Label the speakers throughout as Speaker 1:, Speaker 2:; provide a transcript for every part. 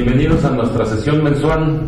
Speaker 1: Bienvenidos a nuestra sesión mensual.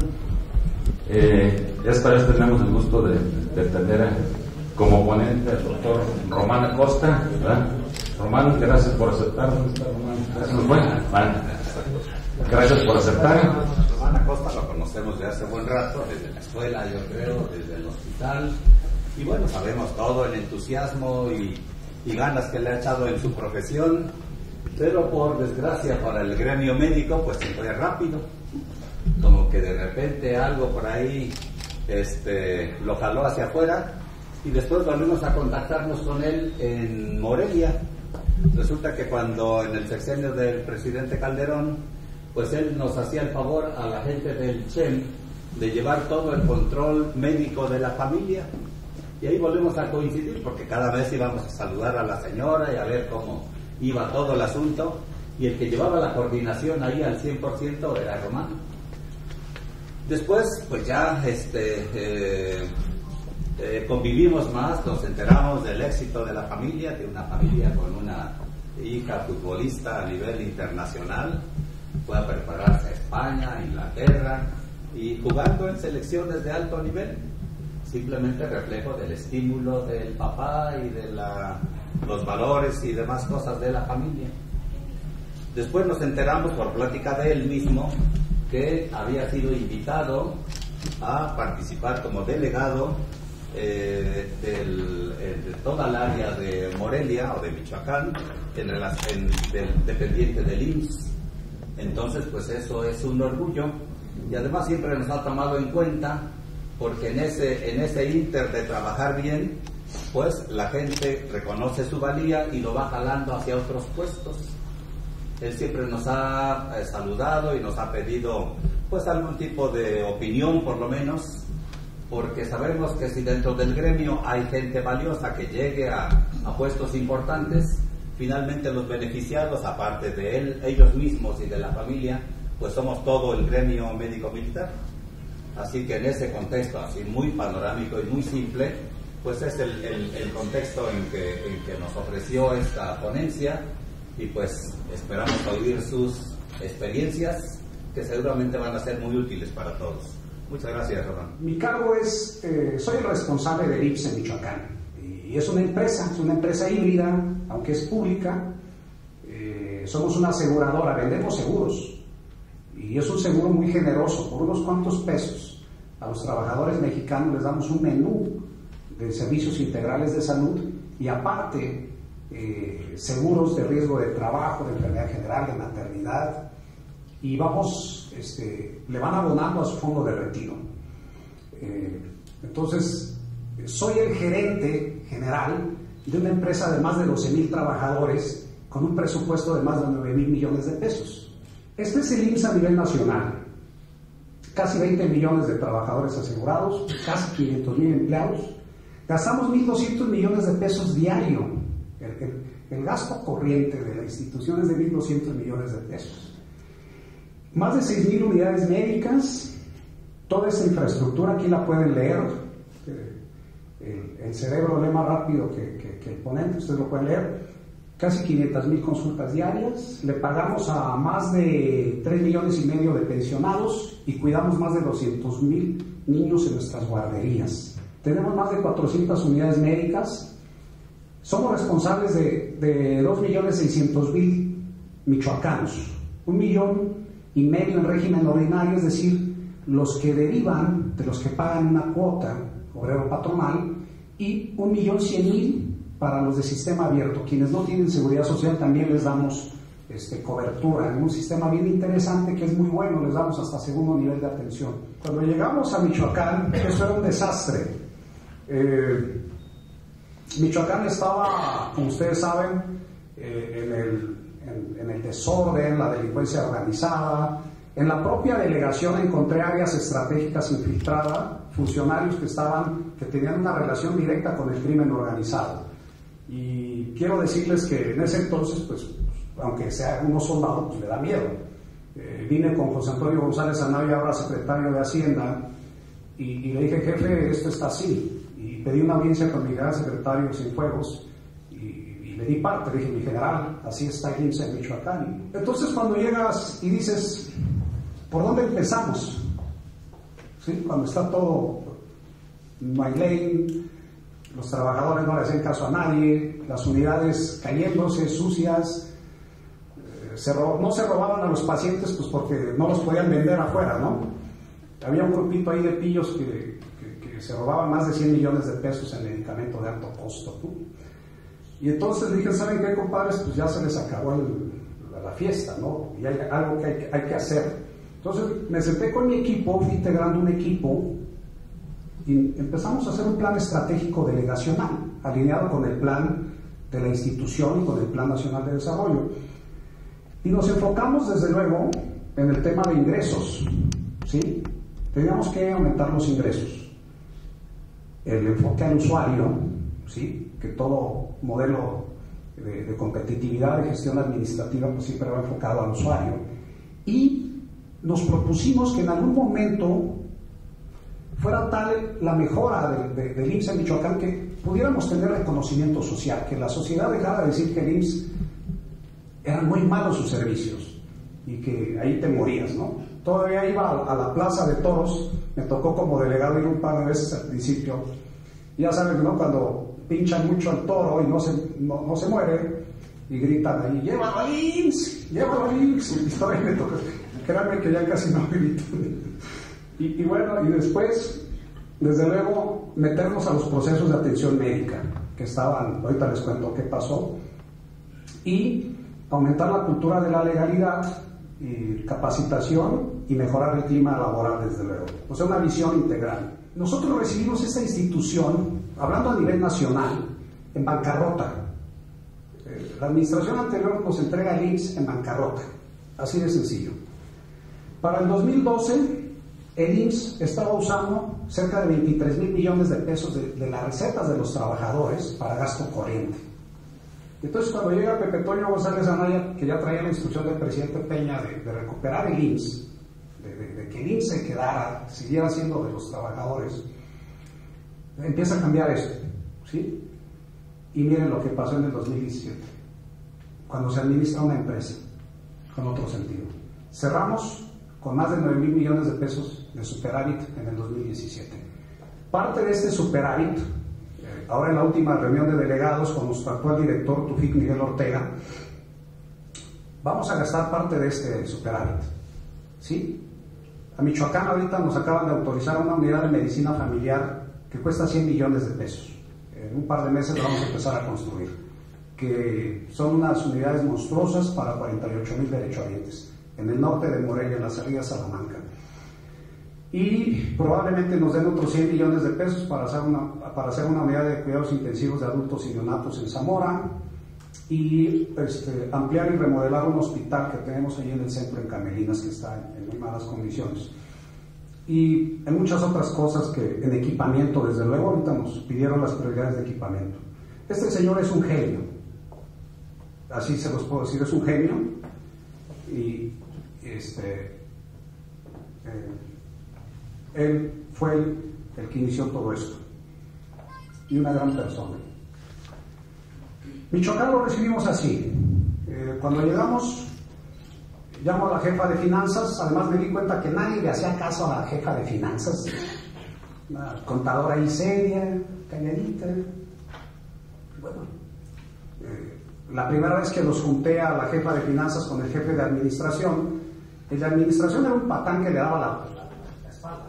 Speaker 1: Esta vez tenemos el gusto de tener como ponente al doctor Román Acosta, ¿verdad? Román, gracias por aceptar. ¿Dónde está Román? ¿Se nos fue? Vale. Gracias por aceptar.
Speaker 2: Román Acosta lo conocemos de hace buen rato, desde la escuela, yo creo, desde el hospital. Y bueno, sabemos todo el entusiasmo y ganas que le ha echado en su profesión. Pero por desgracia para el gremio médico, pues se fue rápido. Como que de repente algo por ahí lo jaló hacia afuera. Y después volvimos a contactarnos con él en Morelia. Resulta que cuando en el sexenio del presidente Calderón, pues él nos hacía el favor a la gente del CHEM de llevar todo el control médico de la familia. Y ahí volvimos a coincidir porque cada vez íbamos a saludar a la señora y a ver cómo iba todo el asunto. Y el que llevaba la coordinación ahí al 100% era Román. Después, pues ya convivimos más, nos enteramos del éxito de la familia, de una familia con una hija futbolista a nivel internacional. Fue a prepararse a España, a Inglaterra y jugando en selecciones de alto nivel. Simplemente reflejo del estímulo del papá y de los valores y demás cosas de la familia. Después nos enteramos por plática de él mismo que había sido invitado a participar como delegado de toda el área de Morelia o de Michoacán dependiente del IMSS. Entonces pues eso es un orgullo y además siempre nos ha tomado en cuenta porque en ese inter de trabajar bien, pues la gente reconoce su valía y lo va jalando hacia otros puestos. Él siempre nos ha saludado y nos ha pedido pues algún tipo de opinión por lo menos, porque sabemos que si dentro del gremio hay gente valiosa que llegue a puestos importantes, finalmente los beneficiados, aparte de ellos mismos y de la familia, pues somos todo el gremio médico-militar. Así que en ese contexto así muy panorámico y muy simple, pues es el contexto en que nos ofreció esta ponencia y pues esperamos oír sus experiencias que seguramente van a ser muy útiles para todos. Muchas gracias, Román.
Speaker 3: Mi cargo es, soy el responsable del IMSS en Michoacán y es una empresa híbrida, aunque es pública. Somos una aseguradora, vendemos seguros. Y es un seguro muy generoso, por unos cuantos pesos. A los trabajadores mexicanos les damos un menú de servicios integrales de salud y aparte seguros de riesgo de trabajo, de enfermedad general, de maternidad. Y vamos, le van abonando a su fondo de retiro. Entonces, soy el gerente general de una empresa de más de 12,000 trabajadores con un presupuesto de más de 9,000 millones de pesos. Este es el IMSS a nivel nacional. Casi 20 millones de trabajadores asegurados, casi 500,000 empleados. Gastamos 1.200 millones de pesos diario. El gasto corriente de la institución es de 1.200 millones de pesos. Más de 6,000 unidades médicas. Toda esa infraestructura aquí la pueden leer. El cerebro lee más rápido que el ponente, ustedes lo pueden leer. Casi 500,000 consultas diarias, le pagamos a más de 3,5 millones de pensionados y cuidamos más de 200,000 niños en nuestras guarderías. Tenemos más de 400 unidades médicas, somos responsables de 2,600,000 michoacanos, 1,5 millones en régimen ordinario, es decir, los que derivan de los que pagan una cuota obrero patronal, y 1,100,000 para los de sistema abierto. Quienes no tienen seguridad social también les damos cobertura en un sistema bien interesante que es muy bueno, les damos hasta segundo nivel de atención. Cuando llegamos a Michoacán, eso era un desastre. Michoacán estaba, como ustedes saben, en el desorden, la delincuencia organizada. En la propia delegación encontré áreas estratégicas infiltradas, funcionarios que tenían una relación directa con el crimen organizado. Y quiero decirles que en ese entonces, pues, aunque sea uno soldado, pues le da miedo. Vine con José Antonio González Anaya, ahora secretario de Hacienda, y le dije, jefe, esto está así. Y pedí una audiencia con mi gran secretario Cienfuegos, y le di parte, le dije, mi general, así está el IMSS en Michoacán. Entonces cuando llegas y dices, ¿por dónde empezamos? ¿Sí? Cuando está todo, no hay ley, los trabajadores no le hacen caso a nadie, las unidades cayéndose, sucias, no se robaban a los pacientes pues porque no los podían vender afuera, ¿no? Había un grupito ahí de pillos que se robaban más de 100 millones de pesos en medicamento de alto costo, ¿no? Y entonces dije, ¿saben qué, compadres? Pues ya se les acabó la fiesta, ¿no? Y hay algo que hay que hacer. Entonces me senté con mi equipo, fui integrando un equipo y empezamos a hacer un plan estratégico delegacional, alineado con el plan de la institución y con el Plan Nacional de Desarrollo. Y nos enfocamos desde luego en el tema de ingresos, ¿sí? Teníamos que aumentar los ingresos. El enfoque al usuario, ¿sí? Que todo modelo de competitividad, de gestión administrativa, pues siempre va enfocado al usuario. Y nos propusimos que en algún momento fuera tal la mejora del IMSS en Michoacán que pudiéramos tener reconocimiento social, que la sociedad dejara de decir que el IMSS eran muy malos sus servicios y que ahí te morías, ¿no? Todavía iba a la plaza de toros, me tocó como delegado ir un par de veces al principio. Ya saben, ¿no? Cuando pinchan mucho al toro y no se muere y gritan ahí, ¡llévalo al IMSS! ¡Llévalo al IMSS! Y todavía me tocó. Créanme que ya casi no grito. Y bueno, y después, desde luego, meternos a los procesos de atención médica, que estaban, ahorita les cuento qué pasó, y aumentar la cultura de la legalidad, y capacitación y mejorar el clima laboral, desde luego. O sea, una visión integral. Nosotros recibimos esta institución, hablando a nivel nacional, en bancarrota. La administración anterior nos entrega el IMSS en bancarrota, así de sencillo. Para el 2012, el IMSS estaba usando cerca de 23 mil millones de pesos de las recetas de los trabajadores para gasto corriente. Entonces, cuando llega Pepe Toño González Anaya, que ya traía la instrucción del presidente Peña de recuperar el IMSS, de que el IMSS se quedara, siguiera siendo de los trabajadores, empieza a cambiar esto, ¿sí? Y miren lo que pasó en el 2017, cuando se administra una empresa, con otro sentido. Cerramos con más de 9 mil millones de pesos de superávit en el 2017. Parte de este superávit, ahora en la última reunión de delegados con nuestro actual director, Tufik Miguel Ortega, vamos a gastar parte de este superávit, ¿sí? A Michoacán ahorita nos acaban de autorizar una unidad de medicina familiar que cuesta 100 millones de pesos. En un par de meses la vamos a empezar a construir, que son unas unidades monstruosas para 48 mil derechohabientes, en el norte de Morelia, en la salida a Salamanca. Y probablemente nos den otros 100 millones de pesos para hacer una unidad de cuidados intensivos de adultos y neonatos en Zamora, y ampliar y remodelar un hospital que tenemos ahí en el centro en Camelinas, que está en muy malas condiciones. Y en muchas otras cosas que en equipamiento, desde luego, ahorita nos pidieron las prioridades de equipamiento. Este señor es un genio, así se los puedo decir, es un genio, y él fue el que inició todo esto, y una gran persona. Michoacán lo recibimos así. Cuando llegamos, llamo a la jefa de finanzas. Además me di cuenta que nadie le hacía caso a la jefa de finanzas, una contadora ahí seria, calladita. Bueno, la primera vez que los junté a la jefa de finanzas con el jefe de administración, el de administración era un patán que le daba la espalda.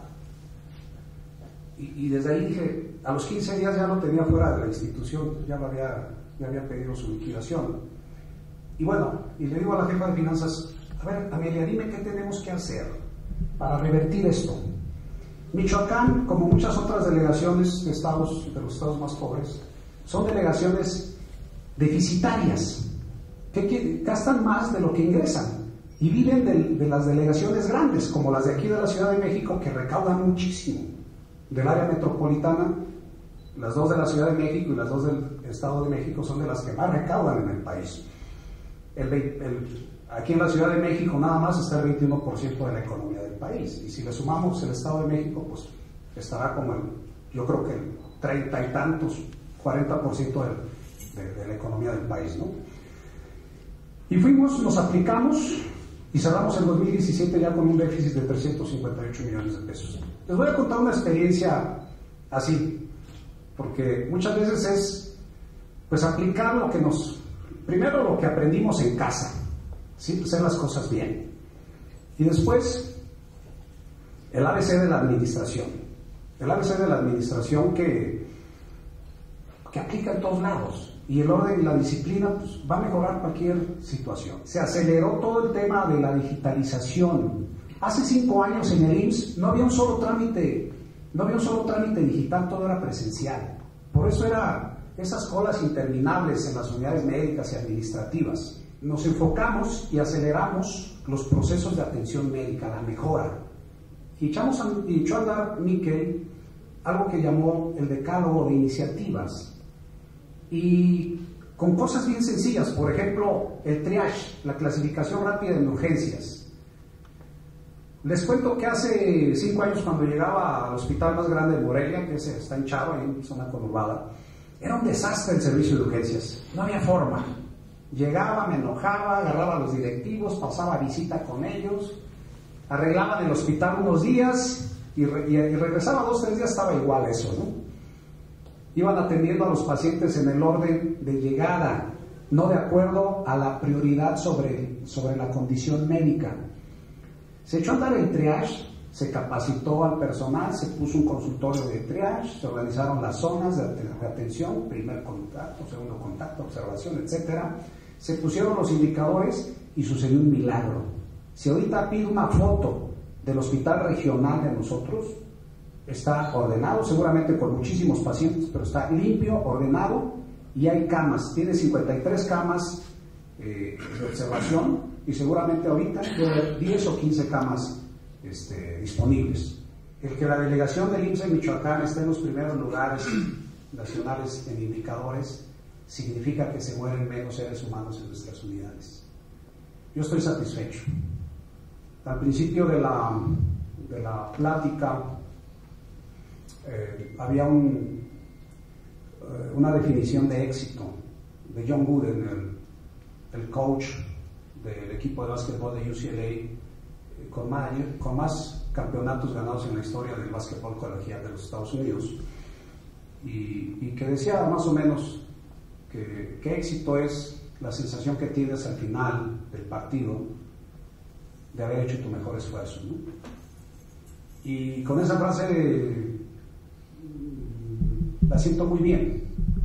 Speaker 3: Y desde ahí dije, a los 15 días ya lo tenía fuera de la institución, ya había pedido su liquidación. Y bueno, y le digo a la jefa de finanzas, a ver, Amelia, dime qué tenemos que hacer para revertir esto. Michoacán, como muchas otras delegaciones de los estados más pobres, son delegaciones deficitarias, que gastan más de lo que ingresan, y viven de las delegaciones grandes, como las de aquí de la Ciudad de México, que recaudan muchísimo. Del área metropolitana, las dos de la Ciudad de México y las dos del Estado de México son de las que más recaudan en el país. Aquí en la Ciudad de México nada más está el 21% de la economía del país, y si le sumamos el Estado de México, pues estará como yo creo que el 30 y tantos, 40% de la economía del país, ¿no? Y nos aplicamos y cerramos el 2017 ya con un déficit de 358 millones de pesos. Les voy a contar una experiencia así, porque muchas veces es pues aplicar lo que primero lo que aprendimos en casa, ¿sí? Hacer las cosas bien, y después el ABC de la administración, que aplica en todos lados, y el orden y la disciplina pues, va a mejorar cualquier situación. Se aceleró todo el tema de la digitalización. Hace 5 años en el IMSS no había un solo trámite digital, todo era presencial. Por eso eran esas colas interminables en las unidades médicas y administrativas. Nos enfocamos y aceleramos los procesos de atención médica, la mejora. Y echó a andar Miquel algo que llamó el decálogo de iniciativas. Y con cosas bien sencillas, por ejemplo, el triage, la clasificación rápida en urgencias. Les cuento que hace 5 años, cuando llegaba al hospital más grande de Morelia, que está en Chava, en zona conurbada, era un desastre el servicio de urgencias, no había forma. Llegaba, me enojaba, agarraba a los directivos, pasaba visita con ellos, arreglaban el hospital unos días y regresaba 2 o 3 días, estaba igual eso, ¿no? Iban atendiendo a los pacientes en el orden de llegada, no de acuerdo a la prioridad sobre la condición médica. Se echó a andar el triage, se capacitó al personal, se puso un consultorio de triage, se organizaron las zonas de atención, primer contacto, segundo contacto, observación, etc. Se pusieron los indicadores y sucedió un milagro. Si ahorita pido una foto del hospital regional de nosotros, está ordenado, seguramente con muchísimos pacientes, pero está limpio, ordenado, y hay camas. Tiene 53 camas de observación, y seguramente ahorita debe haber 10 o 15 camas disponibles. El que la delegación del IMSS en Michoacán esté en los primeros lugares nacionales en indicadores significa que se mueren menos seres humanos en nuestras unidades. Yo estoy satisfecho. Al principio de la plática había una definición de éxito de John Wooden, el coach del equipo de básquetbol de UCLA, con más campeonatos ganados en la historia del básquetbol colegial de los Estados Unidos, y que decía más o menos que éxito es la sensación que tienes al final del partido de haber hecho tu mejor esfuerzo, ¿no? Y con esa frase la siento muy bien.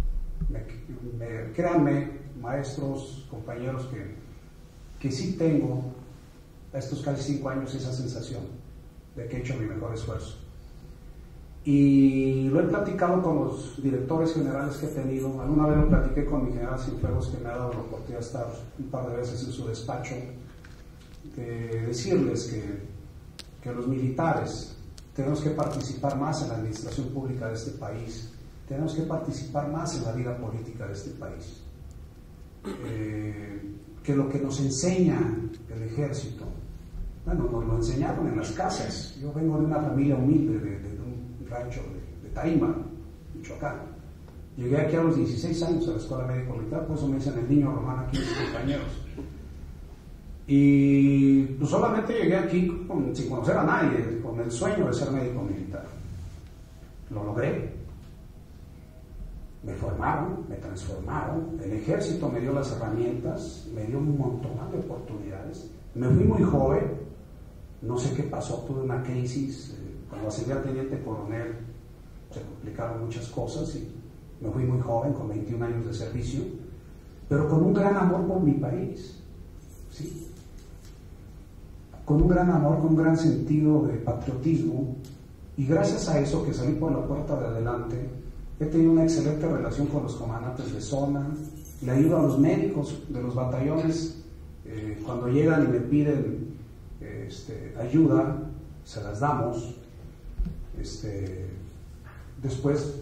Speaker 3: Créanme, maestros, compañeros, que sí tengo a estos casi 5 años esa sensación de que he hecho mi mejor esfuerzo. Y lo he platicado con los directores generales que he tenido. Alguna vez lo platiqué con mi general Cienfuegos, que me ha dado la oportunidad de estar un par de veces en su despacho, de decirles que los militares tenemos que participar más en la administración pública de este país, tenemos que participar más en la vida política de este país, que lo que nos enseña el ejército, bueno, nos lo enseñaron en las casas. Yo vengo de una familia humilde de un rancho de Taima, Michoacán. Llegué aquí a los 16 años a la escuela médico militar, por eso me dicen el niño Román aquí mis compañeros. Y pues solamente llegué aquí sin conocer a nadie, con el sueño de ser médico militar. Lo logré. Me formaron, me transformaron, el ejército me dio las herramientas, me dio un montón de oportunidades. Me fui muy joven, no sé qué pasó, tuve una crisis, cuando ascendí a teniente coronel se complicaron muchas cosas y me fui muy joven, con 21 años de servicio, pero con un gran amor por mi país, ¿sí? Con un gran amor, con un gran sentido de patriotismo, y gracias a eso que salí por la puerta de adelante, he tenido una excelente relación con los comandantes de zona, le ayudo a los médicos de los batallones, cuando llegan y me piden ayuda, se las damos. Después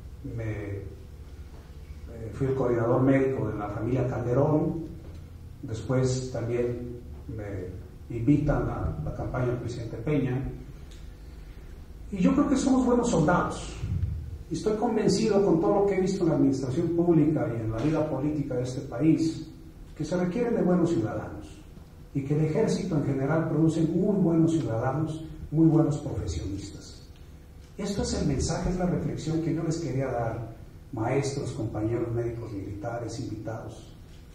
Speaker 3: fui el coordinador médico de la familia Calderón, después también me invitan a la campaña del presidente Peña, y yo creo que somos buenos soldados. Y estoy convencido, con todo lo que he visto en la administración pública y en la vida política de este país, que se requieren de buenos ciudadanos. y que el ejército en general produce muy buenos ciudadanos, muy buenos profesionistas. Esto es el mensaje, es la reflexión que yo les quería dar, maestros, compañeros médicos militares, invitados,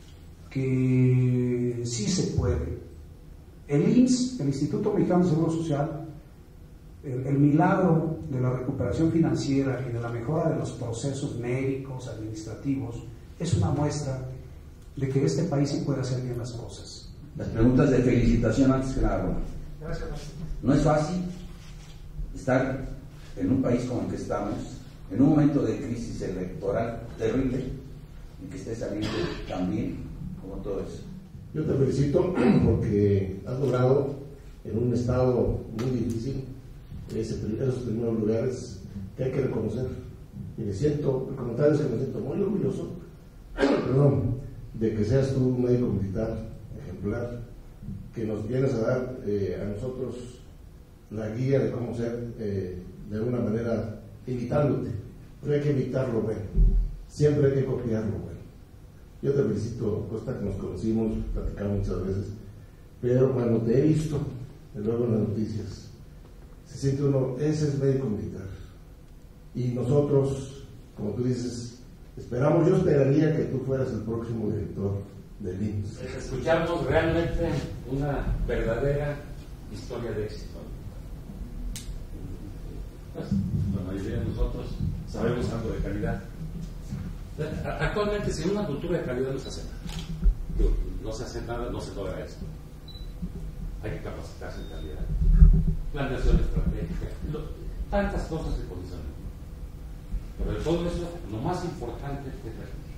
Speaker 3: que sí se puede. El IMSS, el Instituto Mexicano de Seguro Social, el milagro de la recuperación financiera y de la mejora de los procesos médicos, administrativos, es una muestra de que en este país se puede hacer bien las cosas.
Speaker 4: Las preguntas de felicitación antes que nada.
Speaker 3: Gracias.
Speaker 4: No es fácil estar en un país como el que estamos, en un momento de crisis electoral terrible, y que esté saliendo tan bien como todo eso.
Speaker 5: Yo te felicito porque has logrado en un estado muy difícil esos primeros lugares que hay que reconocer. Y me siento, el comentario es que me siento muy orgulloso, perdón, de que seas tú un médico militar ejemplar, que nos vienes a dar a nosotros la guía de cómo ser, de alguna manera, imitándote. Pero hay que imitar lo bueno, siempre hay que copiar lo bueno. Yo te felicito, Costa, que nos conocimos, platicamos muchas veces, pero cuando te he visto, luego en las noticias, se siente uno, ese es médico militar. Y nosotros, como tú dices, esperamos, yo esperaría que tú fueras el próximo director del IMSS.
Speaker 1: Escuchamos realmente una verdadera historia de éxito. Pues, la mayoría de nosotros sabemos algo de calidad. Actualmente, sin una cultura de calidad no se hace nada. No se hace nada, no se logra eso. Hay que capacitarse en calidad. Planeación estratégica, tantas cosas que condicionan. Pero de todo eso, lo más importante es la actitud.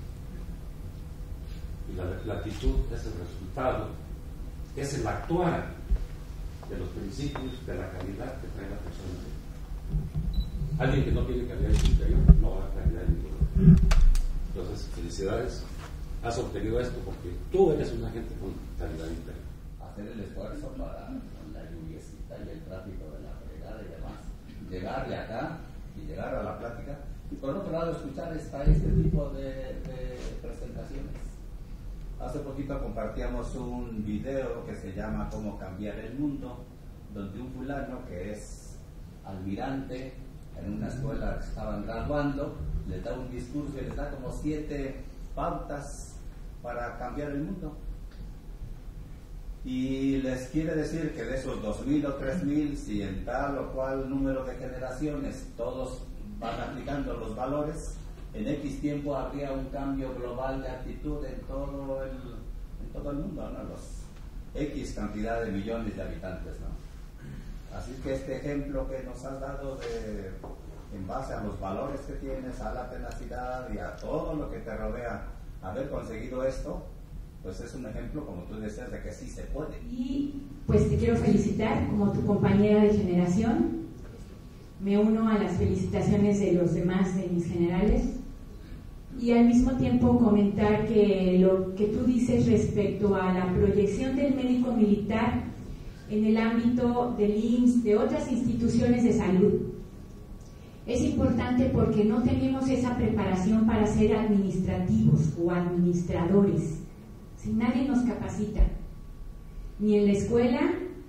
Speaker 1: Y la actitud es el resultado, es el actuar de los principios, de la calidad que trae la persona. Alguien que no tiene calidad en su interior no va a calidad en ningún lugar. Entonces, felicidades, has obtenido esto porque tú eres una gente con calidad interior.
Speaker 2: Hacer el esfuerzo para, con la lluviecita y el tráfico de la fregada y demás, llegar de acá y llegar a la plática, y por otro lado escuchar este tipo de presentaciones. Hace poquito compartíamos un video que se llama Cómo cambiar el mundo, donde un fulano que es almirante en una escuela que estaban graduando, les da un discurso y les da como 7 pautas para cambiar el mundo. Y les quiere decir que de esos 2.000 o 3.000, si en tal o cual número de generaciones todos van aplicando los valores, en X tiempo habría un cambio global de actitud en todo el mundo, ¿no? Los X cantidad de millones de habitantes, ¿no? Así que este ejemplo que nos has dado en base a los valores que tienes, a la tenacidad y a todo lo que te rodea, haber conseguido esto, pues es un ejemplo, como tú decías, de que sí se puede.
Speaker 6: Y pues te quiero felicitar como tu compañera de generación. Me uno a las felicitaciones de los demás, de mis generales, y al mismo tiempo comentar que lo que tú dices respecto a la proyección del médico militar en el ámbito del IMSS, de otras instituciones de salud, es importante porque no tenemos esa preparación para ser administrativos o administradores. Si nadie nos capacita, ni en la escuela,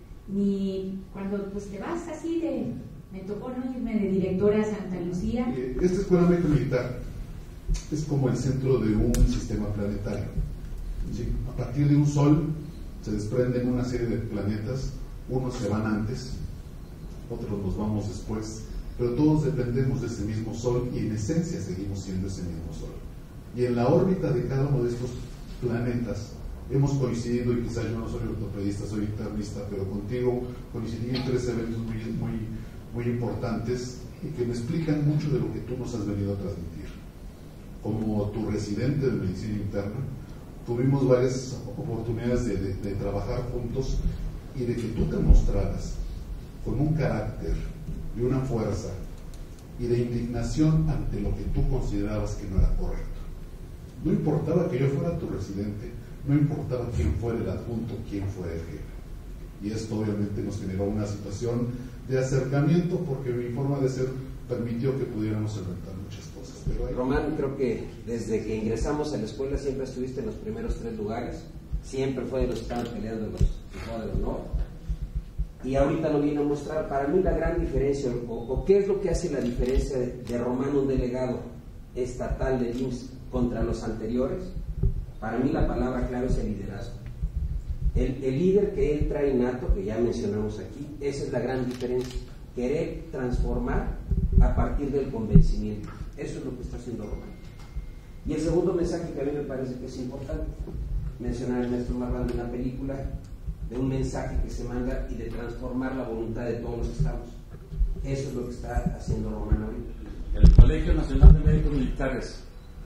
Speaker 6: ni cuando pues te vas así de... Me tocó no irme de directora a Santa Lucía.
Speaker 7: Esta escuela médica militar es como el centro de un sistema planetario. ¿Sí? A partir de un sol se desprenden una serie de planetas, unos se van antes, otros nos vamos después, pero todos dependemos de ese mismo sol y en esencia seguimos siendo ese mismo sol. Y en la órbita de cada uno de estos planetas hemos coincidido, y quizás yo no soy ortopedista, soy internista, pero contigo coincidí en 3 eventos muy importantes y que me explican mucho de lo que tú nos has venido a transmitir. Como tu residente de medicina interna, tuvimos varias oportunidades de trabajar juntos y de que tú te mostraras con un carácter y una fuerza y de indignación ante lo que tú considerabas que no era correcto. No importaba que yo fuera tu residente, no importaba quién fuera el adjunto, quién fuera el jefe. Y esto obviamente nos generó una situación de acercamiento porque mi forma de ser permitió que pudiéramos enfrentar muchas cosas. Pero
Speaker 8: Román, creo que desde que ingresamos a la escuela siempre estuviste en los primeros 3 lugares, siempre fue de los que estaban peleando
Speaker 9: Juzgado de Honor, y ahorita lo viene a mostrar. Para mí la gran diferencia, o qué es lo que hace la diferencia de Romano, un delegado estatal del IMSS, contra los anteriores. Para mí la palabra clave es el liderazgo. El líder que él trae innato, que ya mencionamos aquí, esa es la gran diferencia. Querer transformar a partir del convencimiento. Eso es lo que está haciendo Romano. Y el segundo mensaje que a mí me parece que es importante, mencionar el maestro Marrando en la película, de un mensaje que se manda y de transformar la voluntad de todos los estados. Eso es lo que está haciendo Romano ahorita.
Speaker 1: El Colegio Nacional de Médicos Militares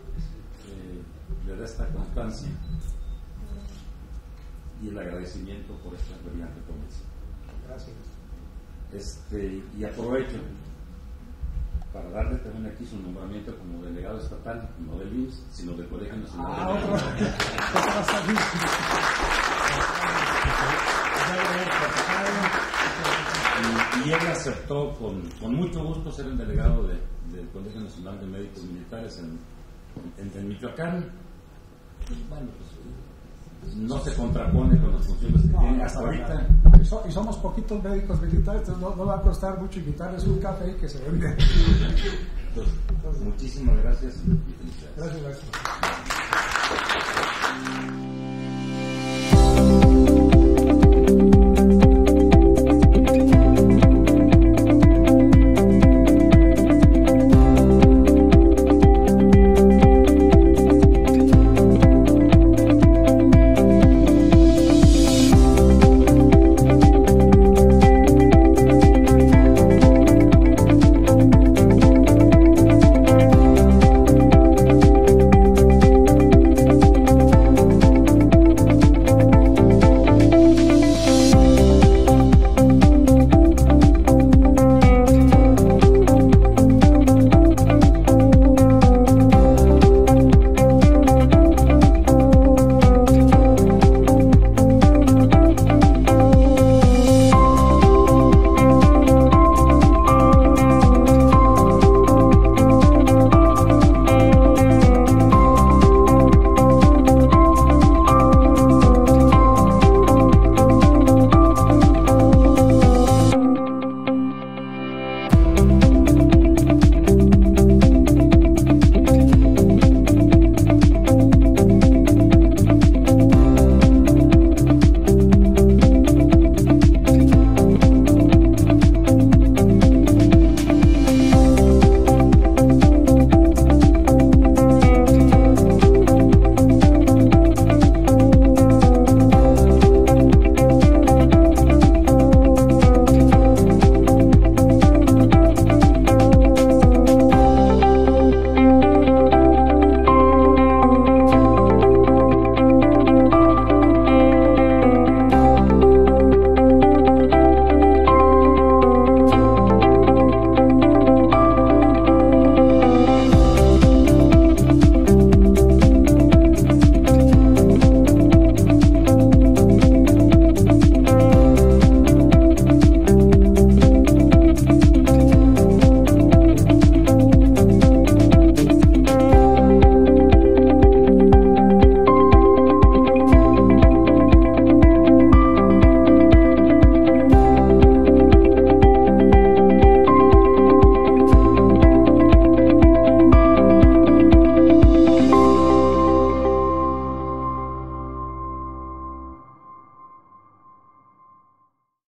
Speaker 1: le da esta constancia y el agradecimiento por esta brillante convención.
Speaker 9: Gracias.
Speaker 1: Y aprovecho para darle también aquí su nombramiento como delegado estatal, no del IMSS, sino del Colegio Nacional de Médicos y él aceptó con mucho gusto ser el delegado del Colegio Nacional de Médicos Militares en Michoacán. Bueno, pues, no se contrapone con las funciones que tiene hasta ahorita.
Speaker 10: Y somos poquitos médicos militares, entonces no va a costar mucho invitarles un café y que se vende.
Speaker 1: Entonces, muchísimas gracias y felicidades.
Speaker 10: Gracias, maestro.